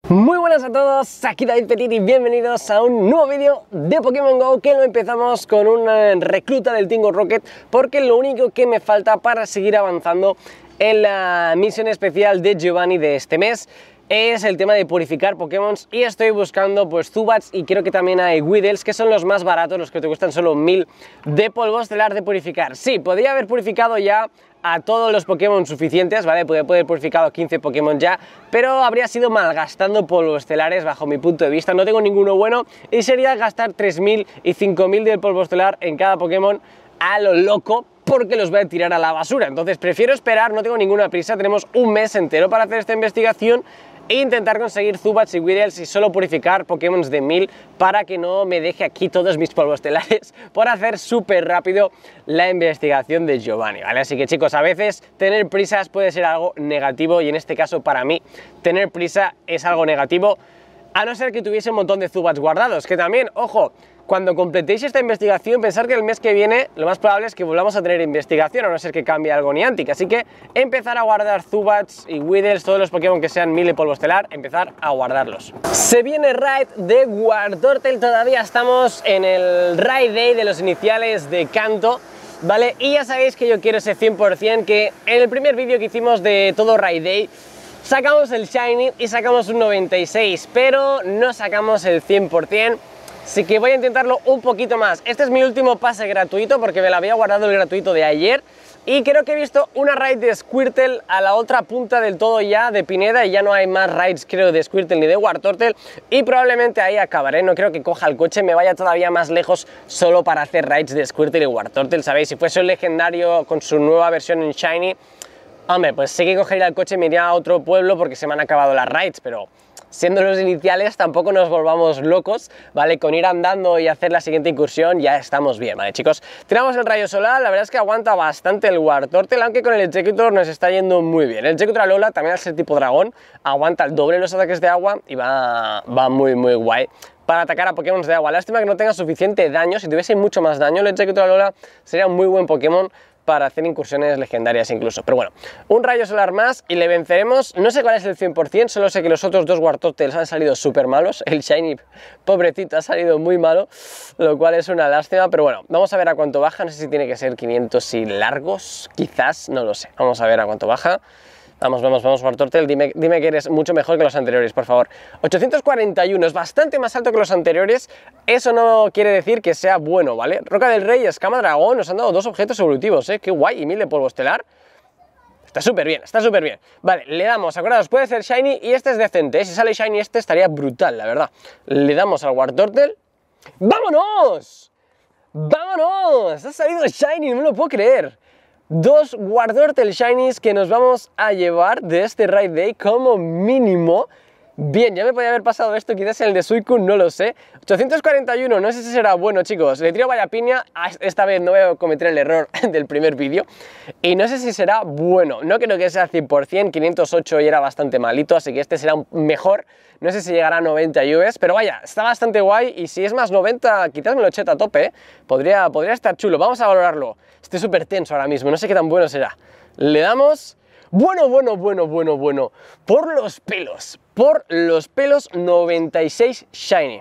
Muy buenas a todos, aquí David Petit y bienvenidos a un nuevo vídeo de Pokémon GO, que lo empezamos con un recluta del Team Rocket, porque lo único que me falta para seguir avanzando en la misión especial de Giovanni de este mes es el tema de purificar Pokémon, y estoy buscando pues Zubats y creo que también hay Weedles, que son los más baratos, los que te cuestan solo 1000 de polvo estelar de purificar. Sí, podría haber purificado ya a todos los Pokémon suficientes, ¿vale? Podría haber purificado 15 Pokémon ya, pero habría sido malgastando polvos estelares bajo mi punto de vista. No tengo ninguno bueno y sería gastar 3000 y 5000 del polvo estelar en cada Pokémon a lo loco, porque los voy a tirar a la basura. Entonces prefiero esperar, no tengo ninguna prisa, tenemos un mes entero para hacer esta investigación e intentar conseguir Zubats y Weedles y solo purificar Pokémon de 1000 para que no me deje aquí todos mis polvos estelares por hacer súper rápido la investigación de Giovanni, ¿vale? Así que chicos, a veces tener prisas puede ser algo negativo, y en este caso para mí tener prisa es algo negativo, a no ser que tuviese un montón de Zubats guardados, que también, ojo, cuando completéis esta investigación, pensar que el mes que viene lo más probable es que volvamos a tener investigación, a no ser que cambie algo Niantic. Así que empezar a guardar Zubats y Weedles, todos los Pokémon que sean 1000 de polvo estelar, empezar a guardarlos. Se viene raid de Wartortle, todavía estamos en el raid day de los iniciales de Kanto, ¿vale? Y ya sabéis que yo quiero ese 100%, que en el primer vídeo que hicimos de todo raid day sacamos el Shiny y sacamos un 96, pero no sacamos el 100%. Así que voy a intentarlo un poquito más. Este es mi último pase gratuito, porque me lo había guardado el gratuito de ayer. Y creo que he visto una raid de Squirtle a la otra punta del todo ya, de Pineda, y ya no hay más raids, creo, de Squirtle ni de Wartortle. Y probablemente ahí acabaré. No creo que coja el coche, me vaya todavía más lejos solo para hacer raids de Squirtle y Wartortle, ¿sabéis? Si fuese un legendario con su nueva versión en Shiny, hombre, pues sí que cogería el coche y me iría a otro pueblo porque se me han acabado las raids, pero siendo los iniciales tampoco nos volvamos locos, ¿vale? Con ir andando y hacer la siguiente incursión ya estamos bien, ¿vale, chicos? Tiramos el rayo solar, la verdad es que aguanta bastante el Wartortle, aunque con el Executor nos está yendo muy bien. El Executor Alola, también al ser tipo dragón, aguanta el doble los ataques de agua y va muy guay para atacar a Pokémon de agua. Lástima que no tenga suficiente daño. Si tuviese mucho más daño, el Executor Alola sería un muy buen Pokémon para hacer incursiones legendarias incluso. Pero bueno, un rayo solar más y le venceremos. No sé cuál es el 100%, solo sé que los otros dos Wartortles han salido súper malos. El Shiny, pobrecito, ha salido muy malo, lo cual es una lástima. Pero bueno, vamos a ver a cuánto baja. No sé si tiene que ser 500 y largos, quizás, no lo sé. Vamos a ver a cuánto baja. Vamos, Wartortle, dime que eres mucho mejor que los anteriores, por favor. 841, es bastante más alto que los anteriores. Eso no quiere decir que sea bueno, ¿vale? Roca del Rey y Escama Dragón nos han dado dos objetos evolutivos, ¿eh? Qué guay, y 1000 de polvo estelar. Está súper bien, está súper bien. Vale, le damos, acordaos, puede ser Shiny y este es decente, ¿eh? Si sale Shiny este estaría brutal, la verdad. Le damos al Wartortle. ¡Vámonos! ¡Vámonos! Ha salido Shiny, no me lo puedo creer. Dos Wartortle Shinies que nos vamos a llevar de este raid day como mínimo. Bien, ya me podía haber pasado esto quizás en el de Suicune, no lo sé. 841, no sé si será bueno, chicos. Le tiro vaya piña, esta vez no voy a cometer el error del primer vídeo. Y no sé si será bueno, no creo que sea 100%, 508 y era bastante malito, así que este será un mejor. No sé si llegará a 90 UVs, pero vaya, está bastante guay, y si es más 90, quizás me lo eche a tope, ¿eh? Podría estar chulo, vamos a valorarlo. Estoy súper tenso ahora mismo, no sé qué tan bueno será. Le damos... Bueno, por los pelos, 96 Shiny.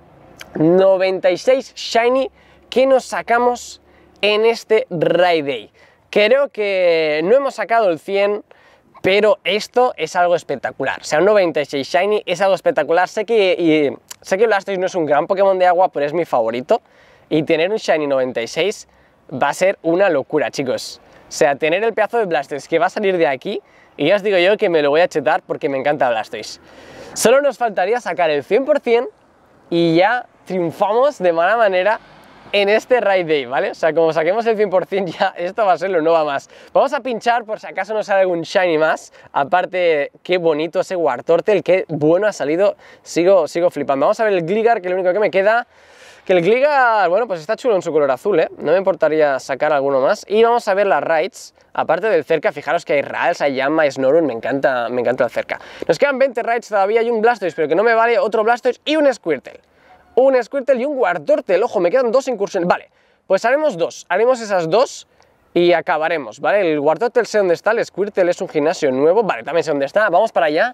96 Shiny que nos sacamos en este raid day. Creo que no hemos sacado el 100, pero esto es algo espectacular. O sea, un 96 Shiny es algo espectacular. Sé que Blastoise no es un gran Pokémon de agua, pero es mi favorito. Y tener un Shiny 96 va a ser una locura, chicos. O sea, tener el pedazo de Blastoise que va a salir de aquí, y ya os digo yo que me lo voy a chetar porque me encanta Blastoise. Solo nos faltaría sacar el 100% y ya triunfamos de mala manera en este raid day, ¿vale? O sea, como saquemos el 100% ya esto va a ser lo no va más. Vamos a pinchar por si acaso nos sale algún Shiny más. Aparte, qué bonito ese Wartortle, qué bueno ha salido. Sigo flipando. Vamos a ver el Gligar, que es lo único que me queda. Que el Gligar, bueno, pues está chulo en su color azul, ¿eh? No me importaría sacar alguno más. Y vamos a ver las raids, aparte del cerca. Fijaros que hay Rals, hay Yanma, hay Snorlax, me encanta el cerca. Nos quedan 20 raids todavía, hay un Blastoise, pero que no me vale, otro Blastoise y un Squirtle. Un Squirtle y un Wartortle, ojo, me quedan dos incursiones. Vale, pues haremos esas dos y acabaremos, ¿vale? El Wartortle sé dónde está, el Squirtle es un gimnasio nuevo, vale, también sé dónde está, vamos para allá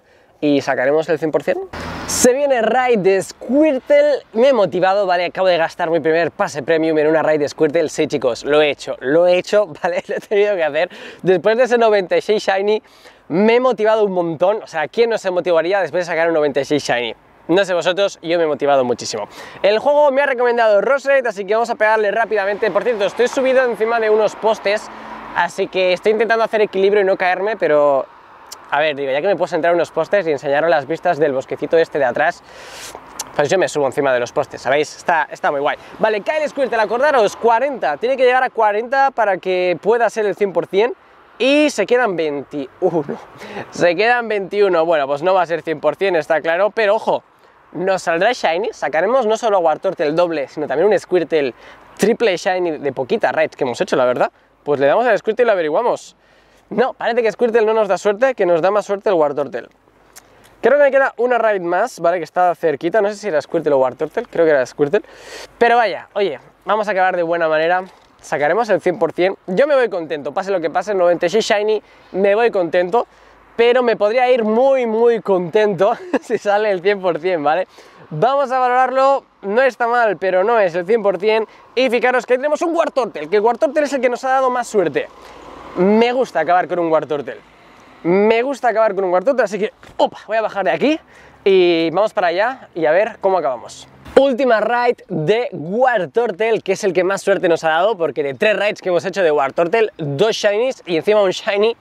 y sacaremos el 100%. Se viene raid de Squirtle, me he motivado, ¿vale? Acabo de gastar mi primer pase premium en una raid de Squirtle. Sí, chicos, lo he hecho, ¿vale? Lo he tenido que hacer. Después de ese 96 Shiny, me he motivado un montón. O sea, ¿quién no se motivaría después de sacar un 96 Shiny? No sé vosotros, yo me he motivado muchísimo. El juego me ha recomendado Roseate, así que vamos a pegarle rápidamente. Por cierto, estoy subido encima de unos postes, así que estoy intentando hacer equilibrio y no caerme, pero... A ver, digo, ya que me puedo sentar en unos postes y enseñaros las vistas del bosquecito este de atrás, pues yo me subo encima de los postes, ¿sabéis? Está muy guay. Vale, Kyle Squirtle, acordaros, 40, tiene que llegar a 40 para que pueda ser el 100%, y se quedan 21. Se quedan 21, bueno, pues no va a ser 100%, está claro, pero ojo, nos saldrá Shiny, sacaremos no solo a Wartortle doble, sino también un Squirtle triple Shiny de poquita raid que hemos hecho, la verdad. Pues le damos al Squirtle y lo averiguamos. No, parece que Squirtle no nos da suerte, que nos da más suerte el Wartortle. Creo que me queda una raid más, ¿vale? Que está cerquita, no sé si era Squirtle o Wartortle, creo que era Squirtle. Pero vaya, oye, vamos a acabar de buena manera, sacaremos el 100%. Yo me voy contento, pase lo que pase, el 96 Shiny, me voy contento. Pero me podría ir muy contento si sale el 100%, ¿vale? Vamos a valorarlo, no está mal, pero no es el 100%. Y fijaros que tenemos un Wartortle, que el Wartortle es el que nos ha dado más suerte. Me gusta acabar con un Wartortle. Me gusta acabar con un Wartortle, así que opa, voy a bajar de aquí y vamos para allá y a ver cómo acabamos. Última raid de Wartortle, que es el que más suerte nos ha dado, porque de 3 raids que hemos hecho de Wartortle, 2 Shinies y encima un Shiny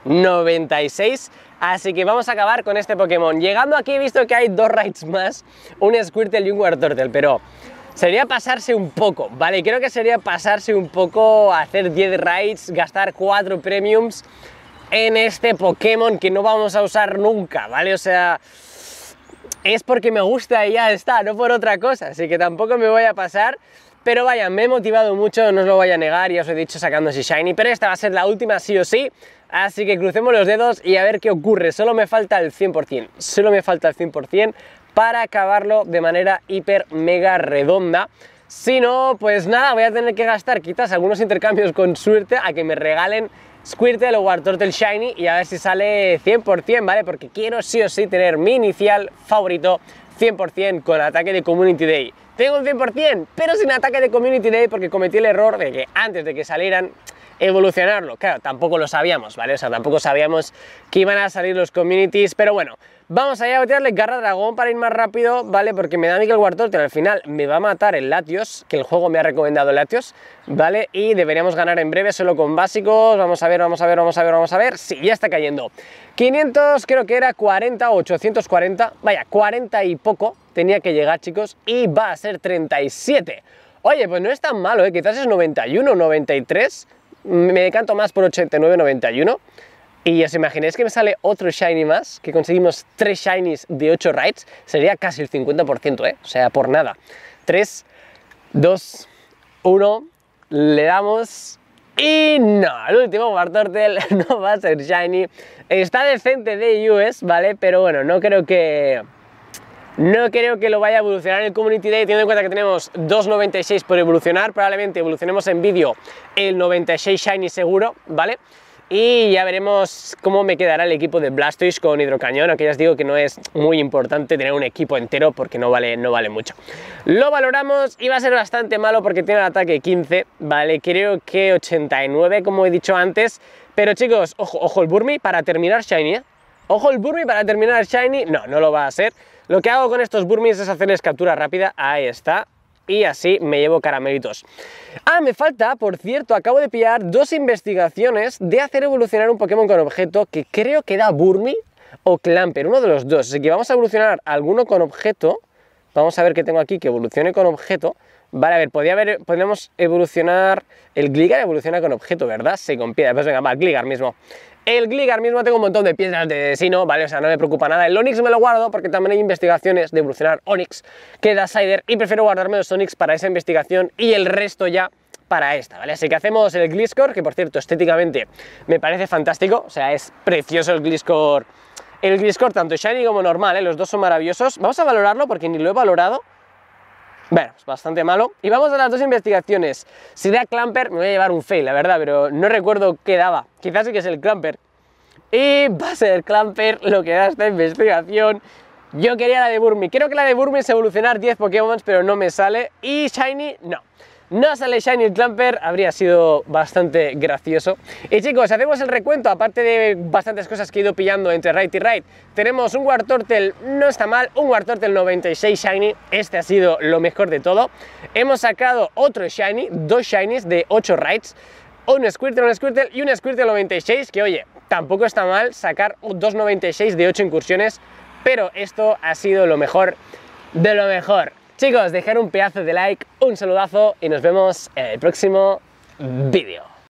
96, así que vamos a acabar con este Pokémon. Llegando aquí he visto que hay 2 raids más, un Squirtle y un Wartortle, pero sería pasarse un poco, ¿vale? Creo que sería pasarse un poco, hacer 10 raids, gastar 4 premiums en este Pokémon que no vamos a usar nunca, ¿vale? O sea, es porque me gusta y ya está, no por otra cosa, así que tampoco me voy a pasar. Pero vaya, me he motivado mucho, no os lo voy a negar, ya os he dicho sacando ese Shiny, pero esta va a ser la última sí o sí, así que crucemos los dedos y a ver qué ocurre. Solo me falta el 100%, solo me falta el 100% para acabarlo de manera hiper mega redonda. Si no, pues nada, voy a tener que gastar quizás algunos intercambios con suerte a que me regalen Squirtle o Wartortle Shiny y a ver si sale 100%, ¿vale? Porque quiero sí o sí tener mi inicial favorito 100% con ataque de Community Day. Tengo un 100%, pero sin ataque de Community Day porque cometí el error de que antes de que salieran evolucionarlo. Claro, tampoco lo sabíamos, ¿vale? O sea, tampoco sabíamos que iban a salir los communities, pero bueno, vamos allá a tirarle garra dragón para ir más rápido, ¿vale? Porque me da a mí que el Wartortle al final me va a matar el Latios, que el juego me ha recomendado el Latios, ¿vale? Y deberíamos ganar en breve solo con básicos. Vamos a ver. Sí, ya está cayendo. 500, creo que era 40 o 840, vaya, 40 y poco tenía que llegar, chicos, y va a ser 37. Oye, pues no es tan malo, ¿eh? Quizás es 91, 93, me decanto más por 89, 91. Y os imagináis que me sale otro Shiny más, que conseguimos 3 Shinies de 8 raids, sería casi el 50%, ¿eh? O sea, por nada. 3, 2, 1, le damos... Y no, el último Wartortle no va a ser Shiny. Está decente de US, ¿vale? Pero bueno, no creo que lo vaya a evolucionar en el Community Day, teniendo en cuenta que tenemos 296 por evolucionar. Probablemente evolucionemos en vídeo el 96 Shiny seguro, ¿vale? Y ya veremos cómo me quedará el equipo de Blastoise con Hidrocañón, aunque ya os digo que no es muy importante tener un equipo entero porque no vale mucho. Lo valoramos y va a ser bastante malo porque tiene el ataque 15, ¿vale? Creo que 89, como he dicho antes. Pero chicos, ojo el Burmy para terminar Shiny, ¿eh? Ojo el Burmy para terminar Shiny, no lo va a ser. Lo que hago con estos Burmies es hacerles captura rápida, ahí está. Y así me llevo caramelitos. Ah, me falta, por cierto, acabo de pillar 2 investigaciones de hacer evolucionar un Pokémon con objeto que creo que era Burmy o Clamper, uno de los dos. Así que vamos a evolucionar alguno con objeto. Vamos a ver qué tengo aquí que evolucione con objeto. Vale, a ver, podríamos evolucionar... El Gligar evoluciona con objeto, ¿verdad? Sí, con piedra. Pues venga, va, el Gligar mismo. El Gligar mismo, tengo un montón de piedras de destino, ¿vale? O sea, no me preocupa nada. El Onix me lo guardo porque también hay investigaciones de evolucionar Onix que da Cider y prefiero guardarme los Onix para esa investigación y el resto ya para esta, ¿vale? Así que hacemos el Gliscor, que por cierto, estéticamente me parece fantástico. O sea, es precioso el Gliscor. El Gliscor, tanto Shiny como normal, ¿eh? Los dos son maravillosos. Vamos a valorarlo porque ni lo he valorado. Bueno, es bastante malo. Y vamos a las 2 investigaciones. Si da Clamper, me voy a llevar un fail, la verdad, pero no recuerdo qué daba. Quizás sí que es el Clamper. y va a ser Clamper lo que da esta investigación. Yo quería la de Burmy, creo que la de Burmy es evolucionar 10 Pokémon, pero no me sale. Y Shiny, no sale Shiny el Clamper, habría sido bastante gracioso. Y chicos, hacemos el recuento, aparte de bastantes cosas que he ido pillando entre raid y raid. Tenemos un Wartortle, no está mal, un Wartortle 96 Shiny, este ha sido lo mejor de todo. Hemos sacado otro Shiny, 2 Shinies de 8 raids, un Squirtle y un Squirtle 96, que oye, tampoco está mal sacar 2 96 de 8 incursiones, pero esto ha sido lo mejor de lo mejor. Chicos, dejar un pedazo de like, un saludazo y nos vemos en el próximo vídeo.